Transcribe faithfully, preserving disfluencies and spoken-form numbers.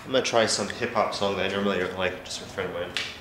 I'm gonna try some hip hop song that I normally don't like, just for a friend of mine.